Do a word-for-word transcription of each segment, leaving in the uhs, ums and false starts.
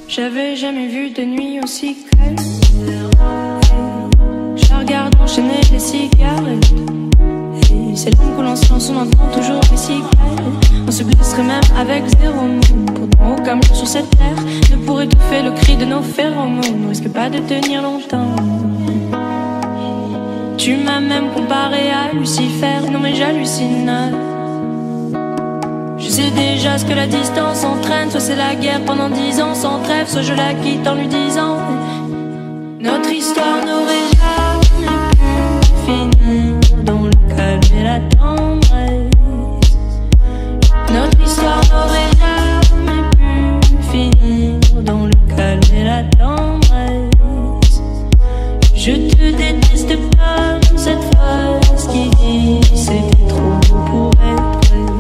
J'avais jamais vu de nuit aussi calme. Je la regarde enchaîner les cigarettes. Et c'est long que l'on se lance, on entend toujours les cigales. On se blesserait même avec zéro mot. Pourtant aucun mur sur cette terre ne pourrait étouffer le cri de nos phéromones. On risque pas de tenir longtemps. Tu m'as même comparé à Lucifer. Non mais j'hallucine. Je sais déjà ce que la distance entraîne. Soit c'est la guerre pendant dix ans sans trêve, soit je la quitte en lui disant notre histoire n'aurait jamais pu finir dans le calme et la tendresse. Notre histoire n'aurait jamais pu finir dans le calme et la tendresse. Je te déteste comme cette phrase qui dit c'était trop beau pour être vrai.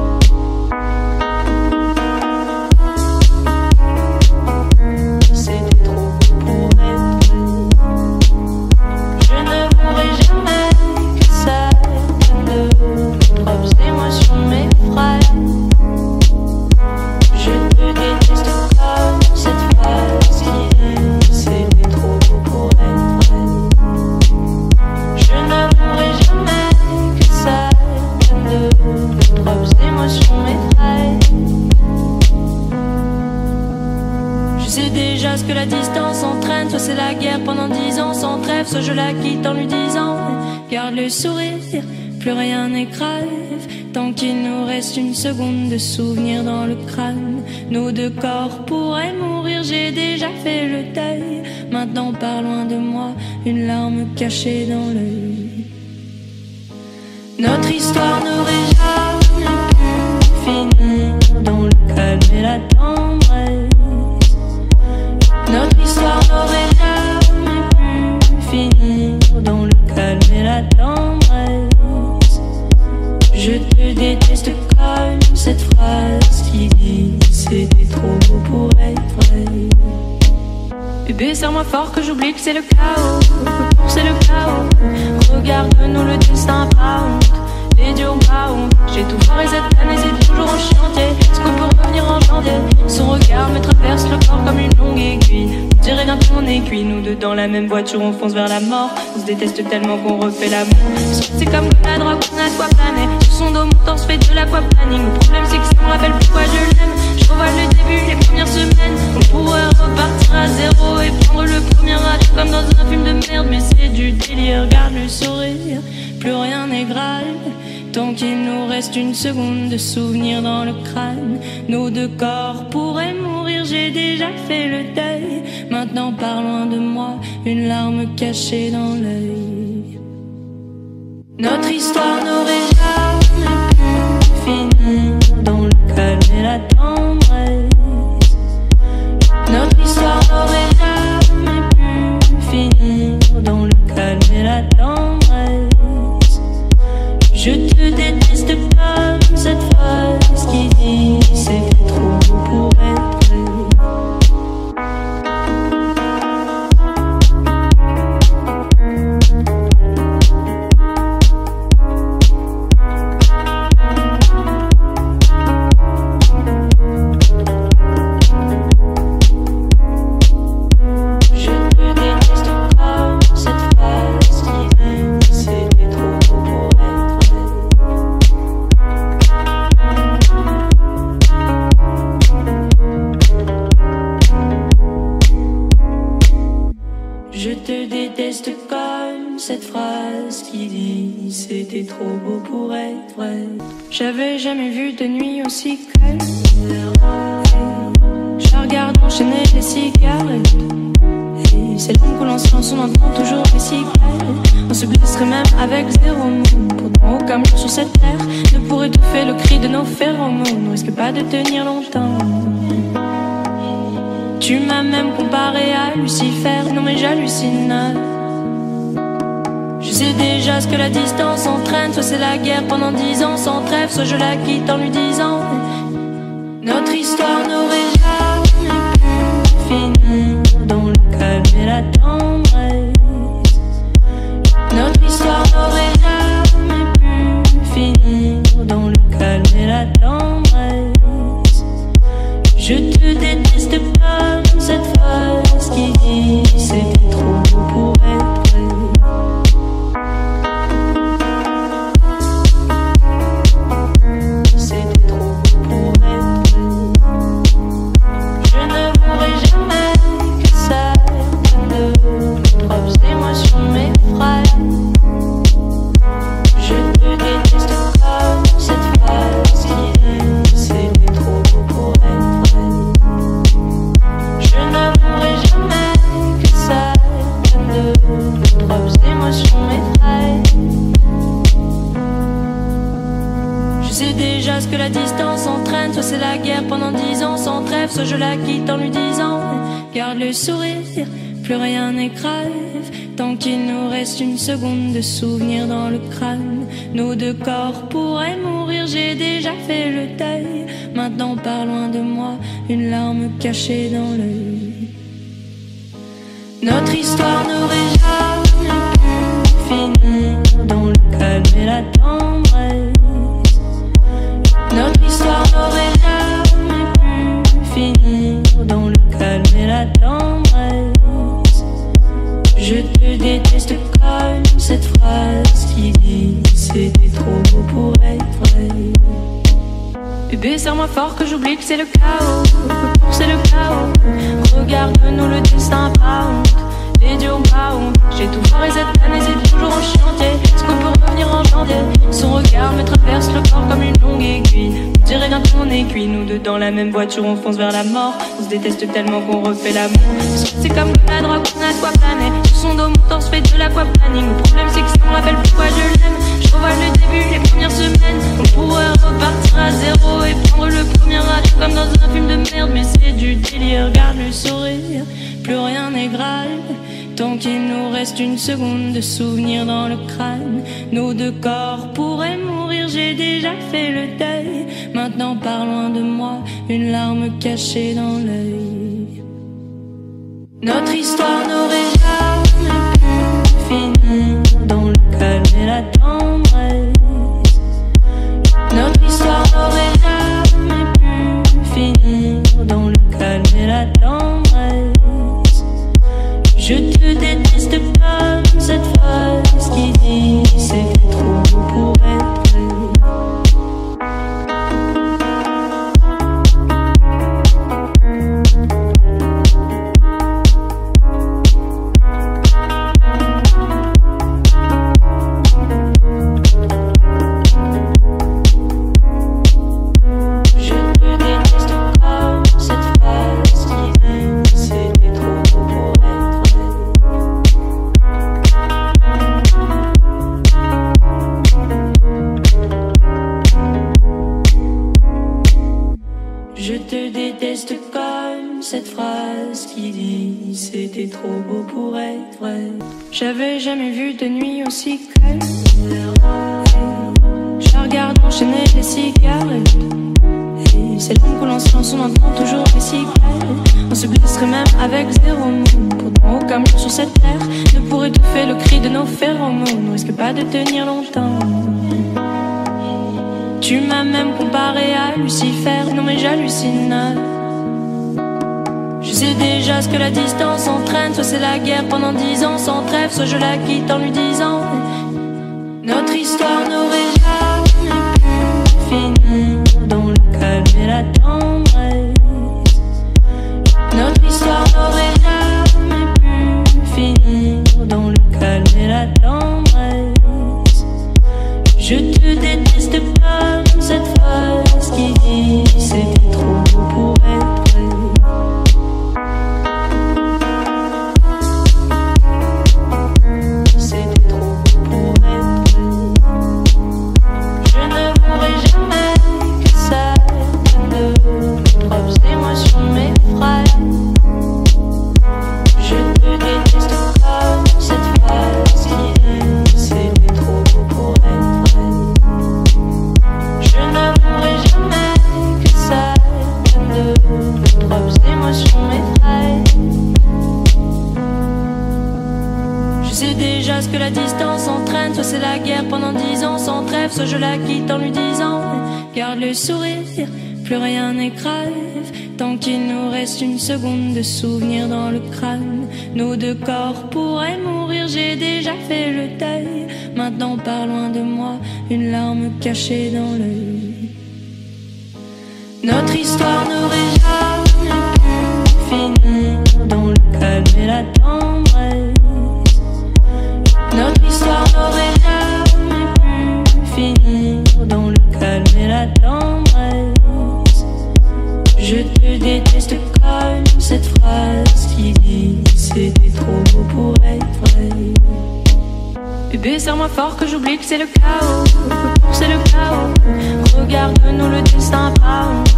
Que la distance entraîne, soit c'est la guerre pendant dix ans sans trêve, soit je la quitte en lui disant garde le sourire, plus rien n'est grave, tant qu'il nous reste une seconde de souvenir dans le crâne. Nos deux corps pourraient mourir, j'ai déjà fait le deuil. Maintenant pars loin de moi, une larme cachée dans l'œil. Notre histoire n'aurait jamais pu finir dans le calme et la tendresse. Notre histoire n'aurait jamais pu finir dans le calme et la tendresse. Je te déteste comme cette phrase qui dit c'était trop beau pour être vrai. Bébé, serre-moi fort que j'oublie que c'est le chaos. C'est le chaos. Regarde-nous, le destin pas honte. Les dieux ont pas honte. J'ai tout foiré cette année, c'est toujours en chantier. Est-ce qu'on peut revenir en janvier? Son regard me traverse le corps comme une longue aiguille. On dirait d'un on est cuit. Nous deux dans la même voiture, on fonce vers la mort. On se déteste tellement qu'on refait l'amour. C'est comme la drogue, on a quoi planer. Sur son dos, mon torse fait de l'aquaplaning. Le problème c'est que ça me rappelle pourquoi je l'aime. Je revois le début, les premières semaines. On pourrait repartir à zéro et prendre le premier âge comme dans un film de merde. Mais c'est du délire, regarde le sourire. Plus rien n'est grave, tant qu'il nous reste une seconde de souvenir dans le crâne. Nos deux corps pourraient mourir, j'ai déjà fait le deuil. Maintenant pars loin de moi, une larme cachée dans l'œil. Notre histoire n'aurait jamais pu finir dans le calme et la tendresse. Notre histoire n'aurait jamais pu finir dans le calme et la tendresse. Je te déteste comme cette phrase qui dit c'était trop beau pour être vrai. Cette phrase qui dit c'était trop beau pour être vrai. J'avais jamais vu de nuit aussi calme. Je la regarde enchaîner les cigarettes. Et c'est long que l'on se lance, on entend toujours les cigales. On se blesserait même avec zéro mot. Pourtant aucun mur sur cette terre ne pourrait étouffer le cri de nos phéromones. On risque pas de tenir longtemps. Tu m'as même comparé à Lucifer. Non mais j'hallucine. Je sais déjà ce que la distance entraîne. Soit c'est la guerre pendant dix ans sans trêve, soit je la quitte en lui disant notre histoire n'aurait jamais pu finir dans le calme et la tendresse. Notre histoire n'aurait jamais pu finir dans le calme et la tendresse. Je te déteste comme la quitte en lui disant garde le sourire, plus rien n'est grave, tant qu'il nous reste une seconde de souvenir dans le crâne. Nos deux corps pourraient mourir, j'ai déjà fait le deuil. Maintenant pars loin de moi, une larme cachée dans l'œil. Notre histoire n'aurait jamais pu finir dans le calme et la tendresse. Notre histoire n'aurait jamais pu finir dans le calme et la tendresse. Je te déteste comme cette phrase qui dit c'était trop beau pour être vrai. Bébé, serre-moi fort que j'oublie que c'est le chaos, que c'est le chaos. Regarde-nous, le destin pas honte, les dieux ont pas honte. J'ai tout foiré cette année, c'est toujours en chantier. Est-ce qu'on peut revenir en janvier? Son regard me traverse le corps comme une longue aiguille. On dirait bien qu'on est cuit, nous deux dans la même voiture, on fonce vers la mort. On se déteste tellement qu'on refait l'amour. C'est comme la drogue, on a de quoi planer. Sur son dos, mon torse fait de l'aquaplaning. Le problème c'est que ça me rappelle pourquoi je l'aime. Je revois le début, les premières semaines. On pourrait repartir à zéro et prendre le premier radio comme dans un film de merde. Mais c'est du délire, regarde le sourire, plus rien n'est grave, tant qu'il nous reste une seconde de souvenir dans le crâne. Nos deux corps pourraient mourir, j'ai déjà fait le deuil. Maintenant pars loin de moi, une larme cachée dans l'œil. Notre histoire n'aurait jamais pu finir dans le calme et la tendresse. Notre histoire n'aurait jamais pu finir dans le calme et la tendresse. Je te déteste comme cette phrase qui dit c'est trop beau pour être vrai. Cette phrase qui dit c'était trop beau pour être vrai. J'avais jamais vu de nuit aussi calme. Je la regarde enchaîner les cigarettes. Et c'est long que l'on se lance, on entend toujours les cigales. On se blesserait même avec zéro mot. Pourtant aucun mur sur cette terre ne pourrait étouffer le cri de nos phéromones. On risque pas de tenir longtemps. Tu m'as même comparé à Lucifer. Non mais j'hallucine. Je sais déjà ce que la distance entraîne. Soit c'est la guerre pendant dix ans sans trêve, soit je la quitte en lui disant notre histoire n'aurait jamais pu finir dans le calme et la tendresse. Notre histoire n'aurait jamais pu finir dans le calme et la tendresse. Je te déteste comme cette phrase qui dit c'était trop beau pour être vrai. C'est la guerre pendant dix ans sans trêve, soit je la quitte en lui disant garde le sourire, plus rien n'est grave, tant qu'il nous reste une seconde de souvenir dans le crâne. Nos deux corps pourraient mourir, j'ai déjà fait le deuil. Maintenant pars loin de moi, une larme cachée dans l'œil. Notre histoire n'aurait jamais pu finir dans le calme et la tendresse. Notre histoire n'aurait jamais pu finir dans le calme et la tendresse. Je te déteste comme cette phrase qui dit c'était trop beau pour être vrai. Bébé, serre-moi fort que j'oublie que c'est le chaos, que c'est le chaos. Regarde-nous, le destin pas honte,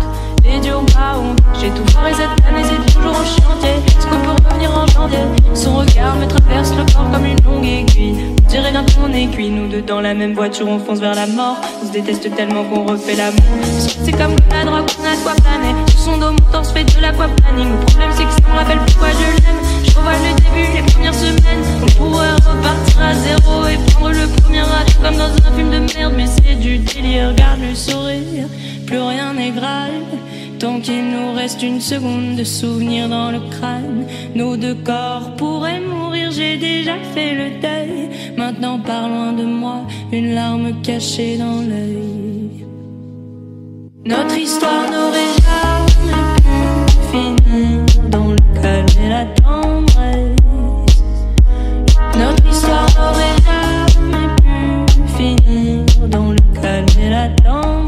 les durs pas honte. J'ai tout foiré cette année, c'est toujours en chantier. Est-ce qu'on peut revenir en janvier? Son regard me traverse le corps comme une longue aiguille. On dirait bien qu'on est cuit, nous deux dans la même voiture, on fonce vers la mort. On se déteste tellement qu'on refait l'amour. C'est comme la drogue, on a de quoi planer. Sous son dos, mon torse fait de l'aquaplaning. Le problème c'est que ça me rappelle pourquoi je l'aime. Je revois le début, les premières semaines. On pourrait repartir à zéro et prendre le premier raté comme dans un film de merde. Mais c'est du délire, regarde le sourire. Plus rien n'est grave tant qu'il nous reste une seconde de souvenir dans le crâne. Nos deux corps pourraient mourir, j'ai déjà fait le deuil. Maintenant pars loin de moi, une larme cachée dans l'œil. Notre histoire n'aurait jamais pu finir dans le calme et la tendresse. Notre histoire n'aurait jamais pu finir dans le calme et la tendresse.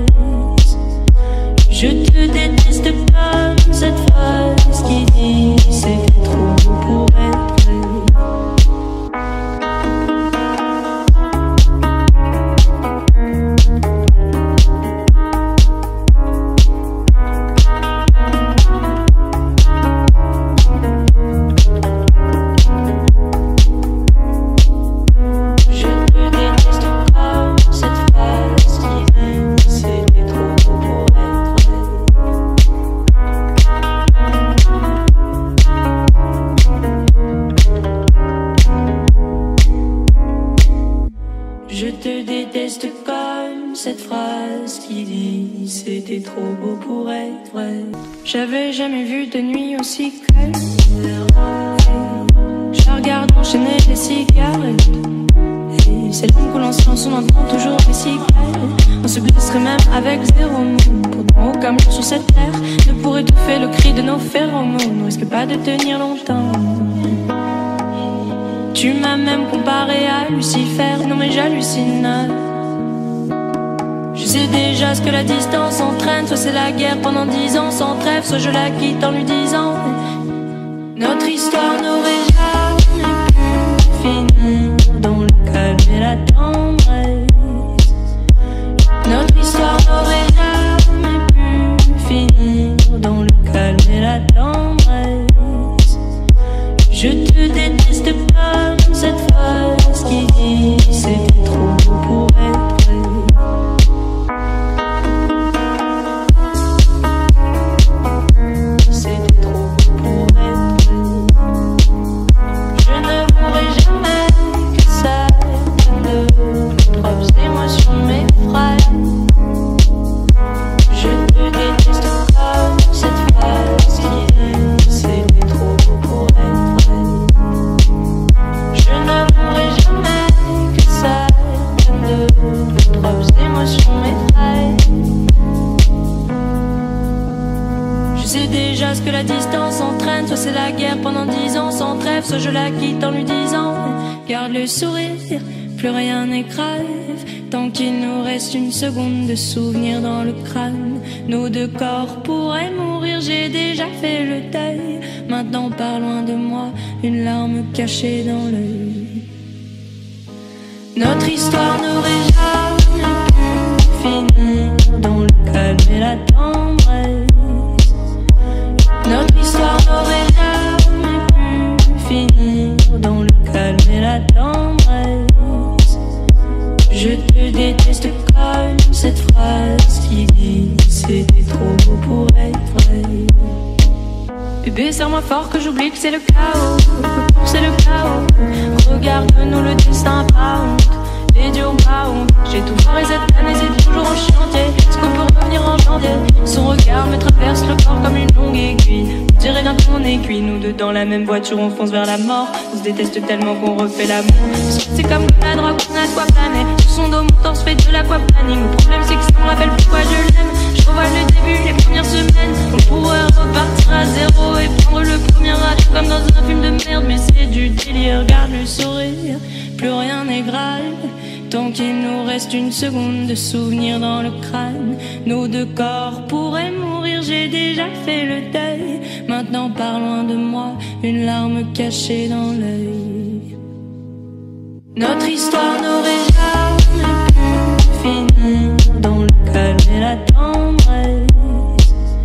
Je te déteste comme cette phrase qui dit c'est trop beau pour être vrai. Cette phrase qui dit c'était trop beau pour être vrai. J'avais jamais vu de nuit aussi calme. Je regarde enchaîner les cigarettes. Et c'est long que l'on se lance, on entend toujours les cigales. On se blesserait même avec zéro mot. Pourtant aucun jour sur cette terre ne pourrait étouffer le cri de nos phéromones. On risque pas de tenir longtemps. Tu m'as même comparé à Lucifer. Non mais j'hallucine. Je sais déjà ce que la distance entraîne. Soit c'est la guerre pendant dix ans sans trêve, soit je la quitte en lui disant notre histoire n'aurait jamais pu finir dans le calme et la tendresse. Notre histoire n'aurait jamais pu finir dans le calme et la tendresse. Je te déteste comme cette phrase qui dit c'était trop beau pour être vrai. Que la distance entraîne, soit c'est la guerre pendant dix ans sans trêve, soit je la quitte en lui disant garde le sourire, plus rien n'est grave tant qu'il nous reste une seconde de souvenir dans le crâne. Nos deux corps pourraient mourir, j'ai déjà fait le deuil. Maintenant pars loin de moi, une larme cachée dans l'œil. Notre histoire n'aurait jamais pu finir dans le calme et la tendresse. Notre histoire n'aurait jamais pu finir dans le calme et la tendresse. Je te déteste comme cette phrase qui dit c'était trop beau pour être vrai. Bébé, serre-moi fort que j'oublie que c'est le chaos, que c'est le chaos. Regarde-nous le destin pas honte, les durs pas honte. J'ai tout foiré cette année, c'est toujours en chantier. Est-ce qu'on peut revenir en janvier? Son regard me traverse le corps comme une longue aiguille. On dirait bien qu'on est cuit, nous deux dans la même voiture, on fonce vers la mort. On se déteste tellement qu'on refait l'amour. C'est comme la drogue, on a de quoi planer. Sous son dos, mon torse fait de l'aquaplaning. Le problème c'est que ça me rappelle pourquoi je l'aime. Je revois le début, les premières semaines. On pourrait repartir à zéro et prendre le premier raté comme dans un film de merde. Mais c'est du délire, regarde le sourire. Plus rien n'est grave tant qu'il nous reste une seconde de souvenir dans le crâne. Nos deux corps pourraient mourir, j'ai déjà fait le deuil. Maintenant pars loin de moi, une larme cachée dans l'œil. Notre histoire n'aurait jamais pu finir dans le calme et la tendresse.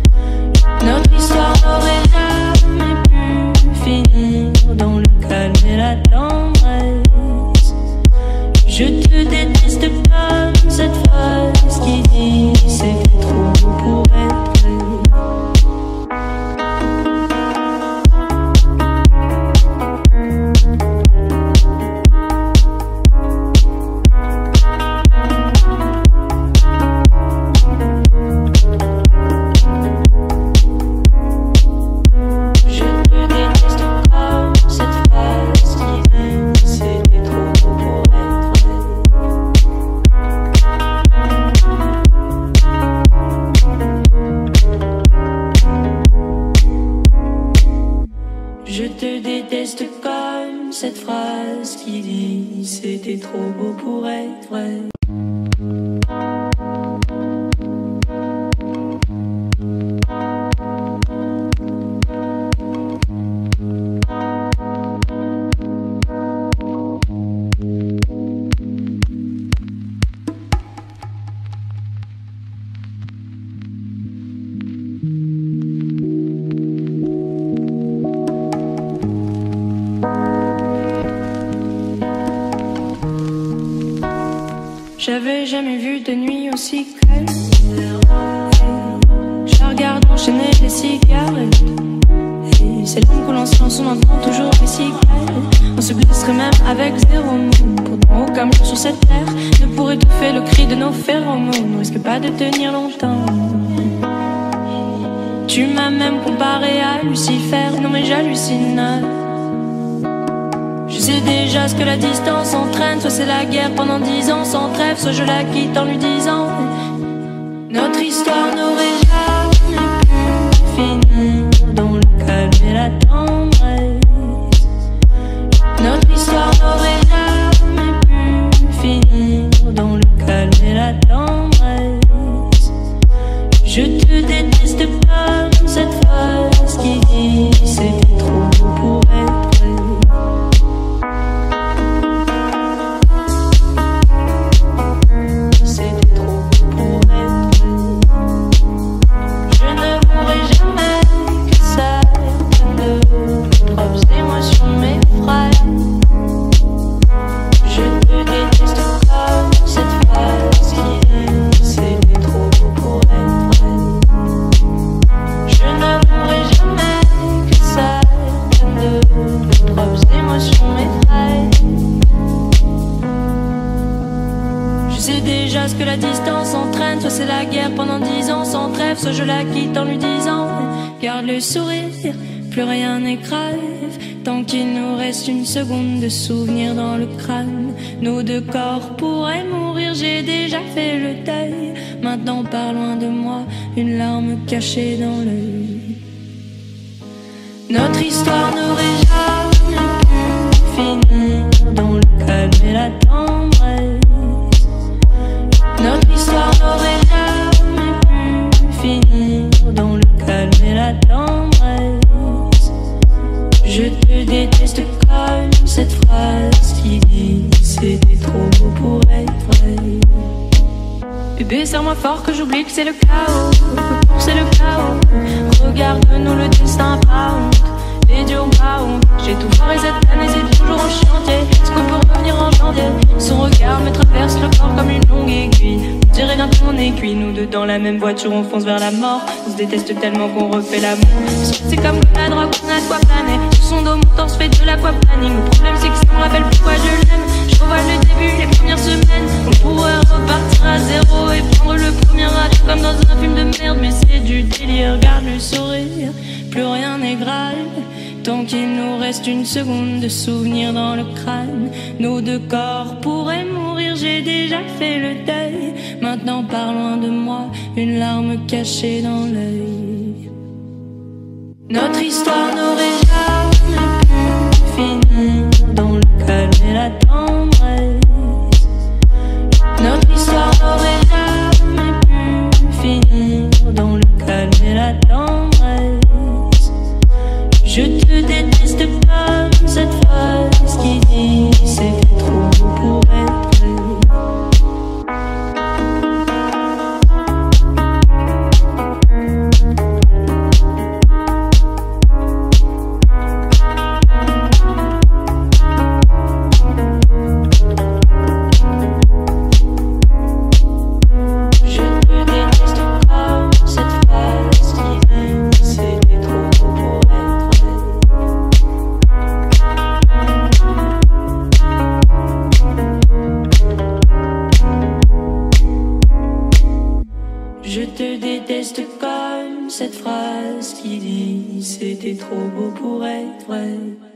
Je te déteste comme cette phrase qui dit c'était trop beau pour être vrai. J'avais jamais vu de nuit aussi calme. Je la regarde enchaîner les cigarettes. Et c'est long qu'on lance en son entend toujours les cigales. On se blesserait même avec zéro mot. Pourtant aucun mur sur cette terre ne pourrait étouffer le cri de nos phéromones. On risque pas de tenir longtemps. Tu m'as même comparé à Lucifer. Non mais j'hallucine. Je sais déjà ce que la distance entraîne. Soit c'est la guerre pendant dix ans sans trêve, soit je la quitte en lui disant notre histoire n'aurait jamais pu finir dans le calme et la tendresse. Notre histoire n'aurait jamais pu finir dans le calme et la tendresse. Je te déteste comme cette phrase qui dit c'était trop beau pour être vrai. Ce que la distance entraîne, soit c'est la guerre pendant dix ans sans trêve, soit je la quitte en lui disant garde le sourire, plus rien n'est grave, tant qu'il nous reste une seconde de souvenir dans le crâne. Nos deux corps pourraient mourir, j'ai déjà fait le deuil. Maintenant pars loin de moi, une larme cachée dans l'œil. Notre histoire n'aurait jamais pu finir dans le calme et la tendresse. Notre histoire n'aurait jamais pu finir dans le calme et la tendresse. Je te déteste comme cette phrase qui dit c'était trop beau pour être vrai. Bébé, serre-moi fort que j'oublie que c'est le chaos. C'est le chaos. Regarde-nous le destin pas honte. Les dieux ont pas honte. J'ai tout foiré cette année, c'est toujours en chantier. Est-ce qu'on peut revenir en janvier? Son regard me traverse le corps comme une longue aiguille. On dirait bien qu'on est cuit. Nous deux dans la même voiture, on fonce vers la mort. On se déteste tellement qu'on refait l'amour. C'est comme la drogue, on a de quoi planer. Sur son dos, mon torse fait de l'aquaplaning. Le problème c'est que ça me rappelle pourquoi je l'aime. Je revois le début, les premières semaines. On pourrait repartir à zéro et prendre le premier raté comme dans un film de merde. Mais c'est du délire, regarde le sourire. Plus rien n'est grave, tant qu'il nous reste une seconde de souvenir dans le crâne. Nos deux corps pourraient mourir, j'ai déjà fait le deuil. Maintenant pars loin de moi, une larme cachée dans l'œil. Notre histoire n'aurait jamais pu finir dans le calme et la tendresse. Notre histoire n'aurait jamais pu finir dans le calme et la tendresse. Je te déteste comme cette phrase qui dit c'était trop beau pour être vrai. Je te déteste comme cette phrase qui dit c'était trop beau pour être vrai.